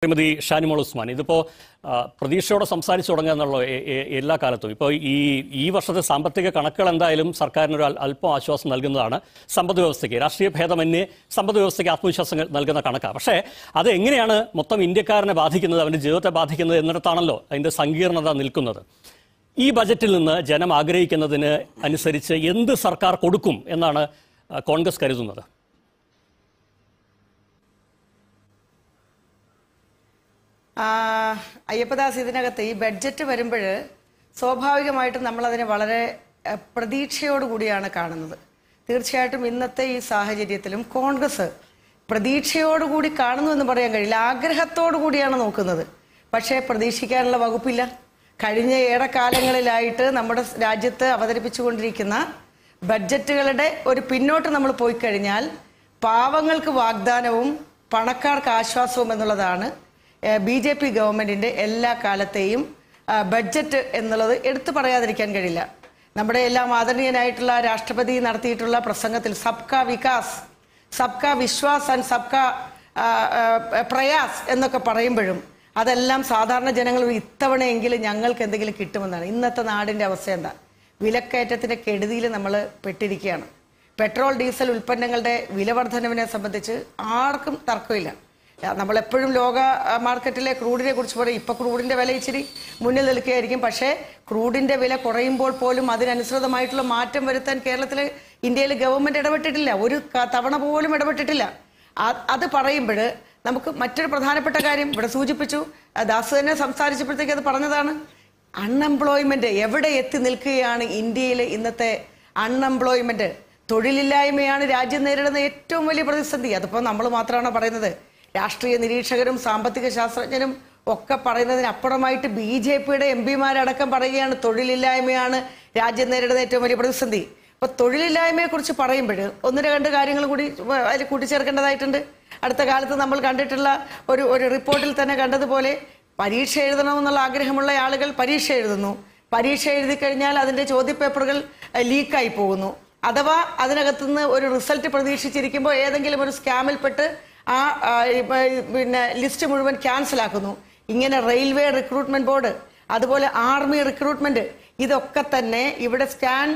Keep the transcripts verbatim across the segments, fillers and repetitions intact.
ശ്രീമതി ഷാനിമോൾ ഉസ്മാൻ, ഇതിപ്പോൾ പ്രതീക്ഷയോടെ സംസാരിച്ചു തുടങ്ങുക എന്നുള്ള എല്ലാ കാലത്തും ഇപ്പോൾ ഈ ഈ വർഷത്തെ സാമ്പത്തിക കണക്കുകൾ എന്തായാലും സർക്കാരിനൊരു അല്പം ആശ്വാസം നൽകുന്നതാണ്. സമ്പദ് വ്യവസ്ഥയ്ക്ക് രാഷ്ട്രീയ ഭേദമന്യേ സമ്പദ് വ്യവസ്ഥയ്ക്ക് ആത്മവിശ്വാസം നൽകുന്ന കണക്കാണ്. പക്ഷേ അത് എങ്ങനെയാണ് മൊത്തം ഇന്ത്യക്കാരനെ ബാധിക്കുന്നത്, അവൻ്റെ ജീവിതത്തെ ബാധിക്കുന്നത് എന്നിടത്താണല്ലോ അതിൻ്റെ സങ്കീർണത നിൽക്കുന്നത്. ഈ ബജറ്റിൽ നിന്ന് ജനം ആഗ്രഹിക്കുന്നതിന് അനുസരിച്ച് എന്ത് സർക്കാർ കൊടുക്കും എന്നാണ് കോൺഗ്രസ് കരുതുന്നത്? അയ്യപ്പദാസ്, ഇതിനകത്ത് ഈ ബഡ്ജറ്റ് വരുമ്പോൾ സ്വാഭാവികമായിട്ടും നമ്മളതിനെ വളരെ പ്രതീക്ഷയോടുകൂടിയാണ് കാണുന്നത്. തീർച്ചയായിട്ടും ഇന്നത്തെ ഈ സാഹചര്യത്തിലും കോൺഗ്രസ് പ്രതീക്ഷയോടുകൂടി കാണുന്നു എന്ന് പറയാൻ കഴിയില്ല, ആഗ്രഹത്തോടു കൂടിയാണ് നോക്കുന്നത്. പക്ഷേ പ്രതീക്ഷിക്കാനുള്ള വകുപ്പില്ല. കഴിഞ്ഞ ഏറെ കാലങ്ങളിലായിട്ട് നമ്മുടെ രാജ്യത്ത് അവതരിപ്പിച്ചുകൊണ്ടിരിക്കുന്ന ബഡ്ജറ്റുകളുടെ ഒരു പിന്നോട്ട് നമ്മൾ പോയി കഴിഞ്ഞാൽ പാവങ്ങൾക്ക് വാഗ്ദാനവും പണക്കാർക്ക് ആശ്വാസവും എന്നുള്ളതാണ് ബി ജെ പി ഗവൺമെന്റിന്റെ എല്ലാ കാലത്തെയും ബഡ്ജറ്റ് എന്നുള്ളത് എടുത്തു പറയാതിരിക്കാൻ കഴിയില്ല. നമ്മുടെ എല്ലാം ആദരണീയനായിട്ടുള്ള രാഷ്ട്രപതി നടത്തിയിട്ടുള്ള പ്രസംഗത്തിൽ സബ്കാ വികാസ്, സബ്കാ വിശ്വാസ് ആൻഡ് സബ്കാ പ്രയാസ് എന്നൊക്കെ പറയുമ്പോഴും അതെല്ലാം സാധാരണ ജനങ്ങൾ ഇത്തവണയെങ്കിലും ഞങ്ങൾക്ക് എന്തെങ്കിലും കിട്ടുമെന്നാണ്. ഇന്നത്തെ നാടിന്റെ അവസ്ഥ എന്താ? വിലക്കയറ്റത്തിന്റെ കെടുതിയിൽ നമ്മൾ പെട്ടിരിക്കുകയാണ്. പെട്രോൾ ഡീസൽ ഉൽപ്പന്നങ്ങളുടെ വിലവർദ്ധനവിനെ സംബന്ധിച്ച് ആർക്കും തർക്കമില്ല. നമ്മളെപ്പോഴും ലോക മാർക്കറ്റിലെ ക്രൂഡിനെ കുറിച്ച് പറയും. ഇപ്പൊ ക്രൂഡിന്റെ വില ഇച്ചിരി മുന്നിൽ നിൽക്കുകയായിരിക്കും. പക്ഷേ ക്രൂഡിന്റെ വില കുറയുമ്പോൾ പോലും അതിനനുസൃതമായിട്ടുള്ള മാറ്റം വരുത്താൻ കേരളത്തിലെ ഇന്ത്യയിൽ ഗവൺമെന്റ് ഇടപെട്ടിട്ടില്ല, ഒരു തവണ പോലും ഇടപെട്ടിട്ടില്ല. അത് പറയുമ്പോൾ നമുക്ക് മറ്റൊരു പ്രധാനപ്പെട്ട കാര്യം ഇവിടെ സൂചിപ്പിച്ചു, ദാസ് തന്നെ സംസാരിച്ചപ്പോഴത്തേക്ക് അത് പറഞ്ഞതാണ്. അൺഎംപ്ലോയ്മെന്റ് എവിടെ എത്തി നിൽക്കുകയാണ് ഇന്ത്യയിലെ ഇന്നത്തെ അൺഎംപ്ലോയ്മെന്റ്? തൊഴിലില്ലായ്മയാണ് രാജ്യം നേരിടുന്ന ഏറ്റവും വലിയ പ്രതിസന്ധി. അതിപ്പോൾ നമ്മൾ മാത്രമാണോ പറയുന്നത്? രാഷ്ട്രീയ നിരീക്ഷകരും സാമ്പത്തിക ശാസ്ത്രജ്ഞരും ഒക്കെ പറയുന്നതിനപ്പുറമായിട്ട് ബി ജെ പിയുടെ എം പിമാരടക്കം പറയുകയാണ് തൊഴിലില്ലായ്മയാണ് രാജ്യം നേരിടുന്ന ഏറ്റവും വലിയ പ്രതിസന്ധി. അപ്പൊ തൊഴിലില്ലായ്മയെ കുറിച്ച് പറയുമ്പോൾ ഒന്നിന് രണ്ട് കാര്യങ്ങൾ കൂടി അതിൽ കൂട്ടിച്ചേർക്കേണ്ടതായിട്ടുണ്ട്. അടുത്ത കാലത്ത് നമ്മൾ കണ്ടിട്ടുള്ള ഒരു ഒരു റിപ്പോർട്ടിൽ തന്നെ കണ്ടതുപോലെ പരീക്ഷ എഴുതണമെന്നുള്ള ആഗ്രഹമുള്ള ആളുകൾ പരീക്ഷ എഴുതുന്നു. പരീക്ഷ എഴുതി കഴിഞ്ഞാൽ അതിന്റെ ചോദ്യപേപ്പറുകൾ ലീക്കായി പോകുന്നു. അഥവാ അതിനകത്തുനിന്ന് ഒരു റിസൾട്ട് പ്രതീക്ഷിച്ചിരിക്കുമ്പോൾ ഏതെങ്കിലും ഒരു സ്കാമിൽപ്പെട്ട് ആ പിന്നെ ലിസ്റ്റ് മുഴുവൻ ക്യാൻസൽ ആക്കുന്നു. ഇങ്ങനെ റെയിൽവേ റിക്രൂട്ട്മെന്റ് ബോർഡ്, അതുപോലെ ആർമി റിക്രൂട്ട്മെന്റ്, ഇതൊക്കെ തന്നെ ഇവിടെ സ്കാൻ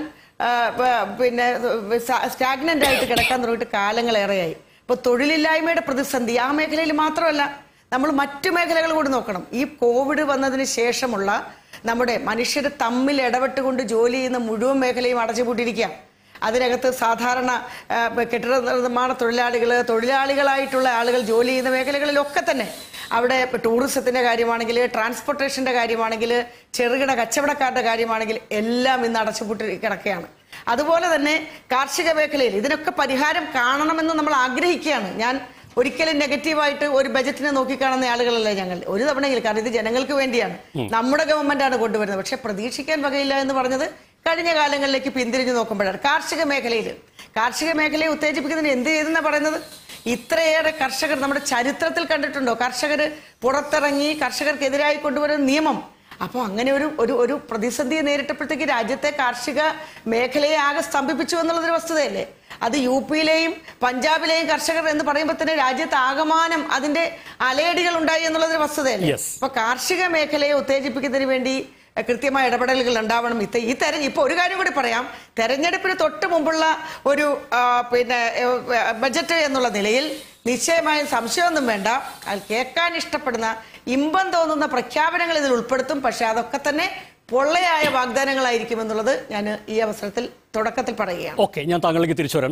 പിന്നെ സ്റ്റാഗ്നന്റ് ആയിട്ട് കിടക്കാൻ തുടങ്ങിയിട്ട് കാലങ്ങളേറെയായി. ഇപ്പൊ തൊഴിലില്ലായ്മയുടെ പ്രതിസന്ധി ആ മേഖലയിൽ മാത്രമല്ല, നമ്മൾ മറ്റു മേഖലകൾ കൂടി നോക്കണം. ഈ കോവിഡ് വന്നതിന് ശേഷമുള്ള നമ്മുടെ മനുഷ്യർ തമ്മിൽ ഇടപെട്ടുകൊണ്ട് ജോലി ചെയ്യുന്ന മുഴുവൻ മേഖലയും അടച്ചുപൂട്ടിയിരിക്കുക. അതിനകത്ത് സാധാരണ കെട്ടിട നിർമ്മാണ തൊഴിലാളികൾ, തൊഴിലാളികളായിട്ടുള്ള ആളുകൾ ജോലി ചെയ്യുന്ന മേഖലകളിലൊക്കെ തന്നെ അവിടെ ടൂറിസത്തിന്റെ കാര്യമാണെങ്കിൽ, ട്രാൻസ്പോർട്ടേഷന്റെ കാര്യമാണെങ്കിൽ, ചെറുകിട കച്ചവടക്കാരുടെ കാര്യമാണെങ്കിൽ എല്ലാം ഇന്ന് അടച്ചുപൂട്ടി കിടക്കുകയാണ്. അതുപോലെ തന്നെ കാർഷിക മേഖലയിൽ ഇതിനൊക്കെ പരിഹാരം കാണണമെന്ന് നമ്മൾ ആഗ്രഹിക്കുകയാണ്. ഞാൻ ഒരിക്കലും നെഗറ്റീവായിട്ട് ഒരു ബജറ്റിനെ നോക്കിക്കാണുന്ന ആളുകളല്ലേ ഞങ്ങൾ. ഒരു തവണയെങ്കിലും, കാരണം ഇത് ജനങ്ങൾക്ക് വേണ്ടിയാണ്, നമ്മുടെ ഗവൺമെന്റാണ് കൊണ്ടുവരുന്നത്. പക്ഷെ പ്രതീക്ഷിക്കാൻ വകയില്ല എന്ന് പറഞ്ഞത് കഴിഞ്ഞ കാലങ്ങളിലേക്ക് പിന്തിരിഞ്ഞു നോക്കുമ്പോഴാണ്. കാർഷിക മേഖലയിൽ കാർഷിക മേഖലയെ ഉത്തേജിപ്പിക്കുന്നതിന് എന്ത് ചെയ്തെന്നാണ് പറയുന്നത്? ഇത്രയേറെ കർഷകർ നമ്മുടെ ചരിത്രത്തിൽ കണ്ടിട്ടുണ്ടോ കർഷകർ പുറത്തിറങ്ങി കർഷകർക്കെതിരായി കൊണ്ടുവരുന്ന നിയമം? അപ്പോൾ അങ്ങനെ ഒരു ഒരു ഒരു പ്രതിസന്ധിയെ നേരിട്ടപ്പോഴത്തേക്ക് രാജ്യത്തെ കാർഷിക മേഖലയെ ആകെ സ്തംഭിപ്പിച്ചു എന്നുള്ളതൊരു വസ്തുതയല്ലേ? അത് യു പിയിലെയും പഞ്ചാബിലെയും കർഷകർ എന്ന് പറയുമ്പോൾ തന്നെ രാജ്യത്ത് ആകമാനം അതിന്റെ അലയടികൾ ഉണ്ടായി എന്നുള്ളതൊരു വസ്തുതയല്ലേ? അപ്പൊ കാർഷിക മേഖലയെ ഉത്തേജിപ്പിക്കുന്നതിന് വേണ്ടി കൃത്യമായ ഇടപെടലുകൾ ഉണ്ടാവണം. ഇത്ത ഈ തെര ഇപ്പൊ ഒരു കാര്യം കൂടി പറയാം. തെരഞ്ഞെടുപ്പിന് തൊട്ട് മുമ്പുള്ള ഒരു പിന്നെ ബജറ്റ് എന്നുള്ള നിലയിൽ നിശ്ചയമായും സംശയമൊന്നും വേണ്ട, അത് കേൾക്കാൻ ഇഷ്ടപ്പെടുന്ന ഇമ്പം തോന്നുന്ന പ്രഖ്യാപനങ്ങൾ ഇതിൽ ഉൾപ്പെടുത്തും. പക്ഷെ അതൊക്കെ തന്നെ പൊള്ളയായ വാഗ്ദാനങ്ങളായിരിക്കും എന്നുള്ളത് ഞാൻ ഈ അവസരത്തിൽ തുടക്കത്തിൽ പറയുകയാണ്. ഓക്കെ, ഞാൻ താങ്കളിലേക്ക് തിരിച്ചു വരാം.